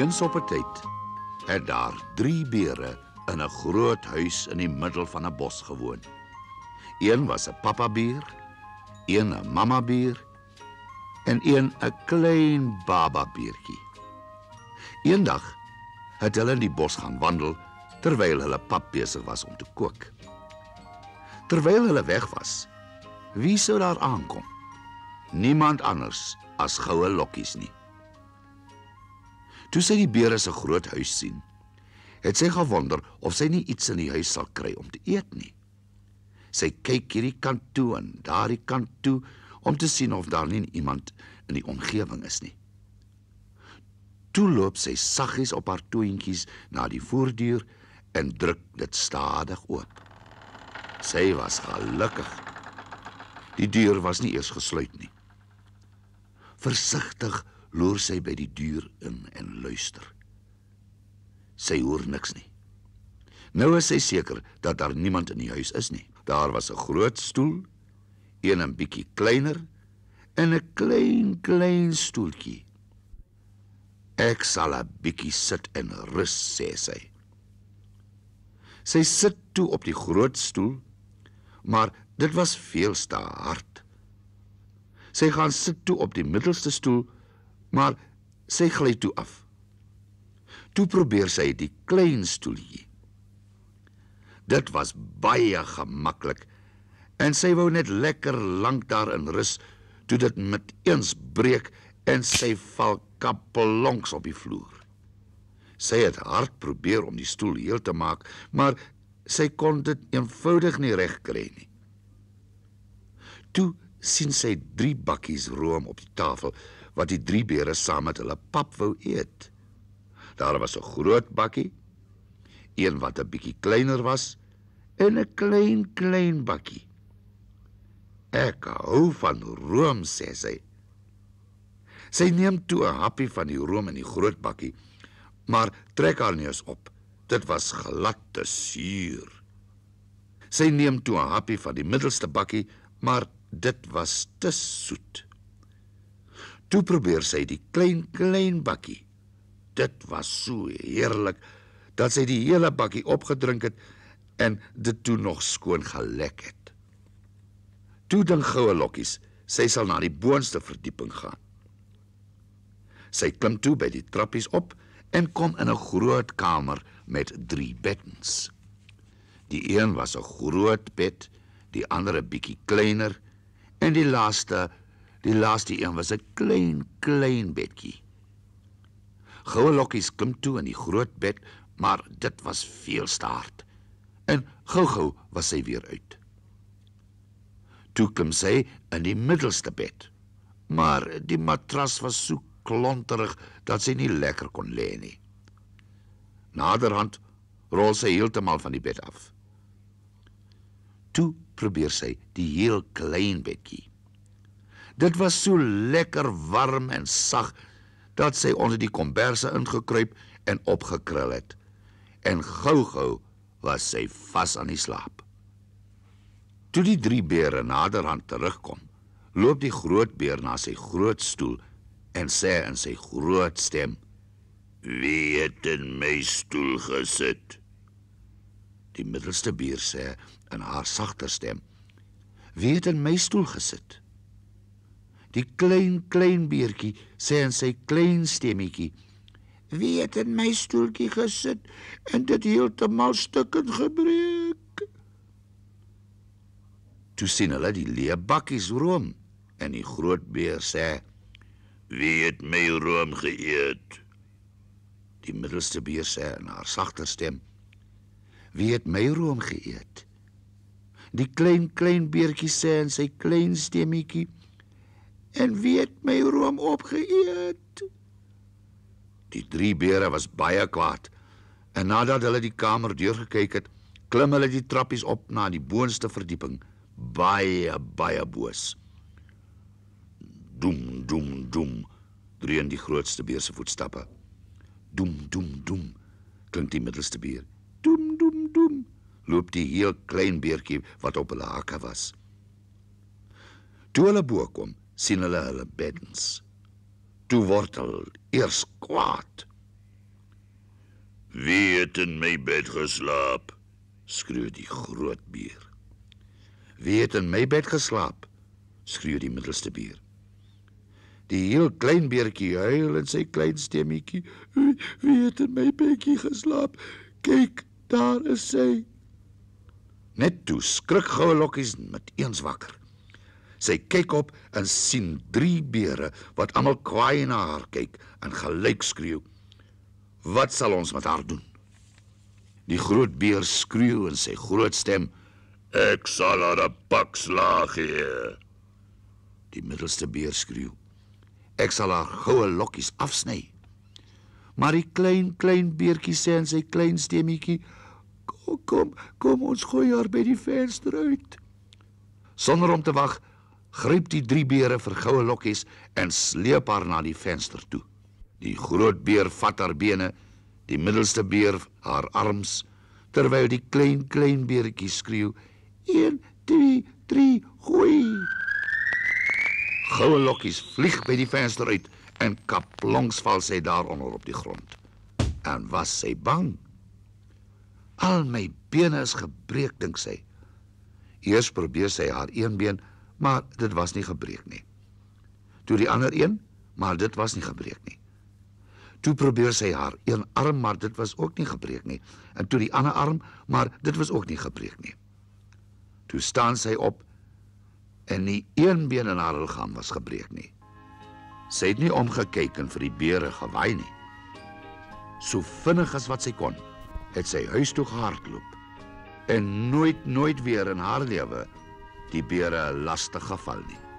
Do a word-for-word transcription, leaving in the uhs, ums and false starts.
Eens op 'n tyd het daar drie bere in 'n groot huis in die middel van 'n bos gewoon. Een was 'n papabeer, een 'n mamabeer en een 'n klein bababeertjie. Eendag het hulle in die bos gaan wandel terwyl hulle pap besig was om te kook. Terwyl hulle weg was, wie sou daar aankom? Niemand anders as goue lokkies nie. Toe sy die bere se groot huis sien, het sy gewonder of sy nie iets in die huis sal kry om te eet nie. Sy kyk hierdie kant toe en daardie kant toe om te sien of daar nie iemand in die omgewing is nie. Toe loop sy saggies op haar toentjies na die voordeur en druk dit stadig oop. Sy was gelukkig. Die deur was nie eers gesluit nie. Versigtig loer sy by die deur in en luister. Sy hoor niks nie. Nou is sy seker dat daar niemand in die huis is nie. Daar was 'n groot stoel, een 'n bietjie kleiner en 'n klein, klein stoeltjie. Ek sal 'n bietjie sit en rus, sê sy. Sy sit toe op die groot stoel, maar dit was veel te hard. Sy gaan sit toe op die middelste stoel, maar sy gly toe af. Toe probeer sy die klein stoeltjie. Dit was baie gemaklik en sy wou net lekker lank daarin rus toe dit met eens breek en sy val kappelonks op die vloer. Sy het hard probeer om die stoel heel te maak, maar sy kon dit eenvoudig nie reg kry nie. Toe sien sy drie bakkies room op die tafel wat die drie bere saam met hulle pap wou eet. Daar was 'n groot bakkie, een wat 'n bietjie kleiner was en 'n klein, klein bakkie. Ek hou van room, sê sy. Sy neem toe 'n happie van die room in die groot bakkie, maar trek haar neus op. Dit was glad te suur. Sy neem toe 'n happie van die middelste bakkie, maar dit was te soet. Toe probeer sy die klein, klein bakkie. Dit was so heerlik dat sy die hele bakkie opgedrink het en dit toe nog skoon gelek het. Toe dink goue lokkies, sy sal na die boonste verdieping gaan. Sy klim toe by die trappies op en kom in 'n groot kamer met drie beddens. Die een was 'n groot bed, die ander 'n bietjie kleiner en die laaste, die laaste een was 'n klein, klein bedjie. Goue lokkies klim toe in die groot bed, maar dit was veel te hard. En gou-gou was sy weer uit. Toe klim sy in die middelste bed, maar die matras was so klonterig dat sy nie lekker kon lê nie. Naderhand rol sy heeltemal van die bed af. Toe probeer sy die heel klein bedjie. Dit was so lekker warm en sag dat sy onder die komberse ingekruip en opgekrul het. En gou-gou was sy vas aan die slaap. Toe die drie bere naderhand terugkom, loop die groot beer na sy groot stoel en sê in sy groot stem: "Wie het in my stoel gesit?" Die middelste beer sê in haar sagter stem: "Wie het in my stoel gesit?" Die klein, klein beertjie sê in sy klein stemmetjie: "Wie het in my stoeltjie gesit en dit heeltemal stukkend gebreek?" Toe sien hulle die leë bakkies room en die groot beer sê: "Wie het my room geëet?" Die middelste beer sê in haar sagter stem: "Wie het my room geëet?" Die klein, klein beertjie sê in sy klein stemmetjie: "En wie het my room opgeëet?" Die drie bere was baie kwaad en nadat hulle die kamer deurgekyk het, klim hulle die trappies op na die boonste verdieping, baie, baie boos. Doem, doem, doem, dreun die grootste beer se voetstappe. Doem, doem, doem, klink die middelste beer. Doem, doem, doem, loop die heel klein beertjie wat op hulle hakke was. Toe hulle bo kom, sien hulle hulle beddens. Toe word hulle eers kwaad. Wie het in my bed geslaap? Skreeu die groot beer. Wie het in my bed geslaap? Skreeu die middelste beer. Die heel klein beertjie huil in sy klein stemmetjie. Wie, wie het in my bedjie geslaap? Kyk, daar is sy. Net toe skrik Goue Lokkies met eens wakker. Sy kyk op en sien drie beere wat almal kwaai na haar kyk en gelyk skreeu. Wat sal ons met haar doen? Die groot beer skreeu in sy groot stem. Ek sal haar 'n pak slaag gee. Die middelste beer skreeu. Ek sal haar goue lokkies afsny. Maar die klein, klein beertjie sê in sy klein stemmetjie, kom, kom, kom, ons gooi haar by die venster uit. Sonder om te wag, gryp die drie beere vir Goue Lokkies en sleep haar na die venster toe. Die groot beer vat haar bene, die middelste beer haar arms, terwyl die klein, klein beertjie skreeu, een, twee, drie, gooi! Goue Lokkies vlieg by die venster uit en kaplongs val sy daaronder op die grond. En was sy bang? Al my bene is gebreek, dink sy. Eers probeer sy haar een been, maar dit was nie gebreek nie. Toe die ander een, maar dit was nie gebreek nie. Toe probeer sy haar een arm, maar dit was ook nie gebreek nie. En toe die ander arm, maar dit was ook nie gebreek nie. Toe staan sy op en nie een been in haar liggaam was gebreek nie. Sy het nie omgekyk en vir die beere gewaai nie. So vinnig as wat sy kon, het sy huis toe gehardloop en nooit, nooit weer in haar lewe die beere lastig geval nie.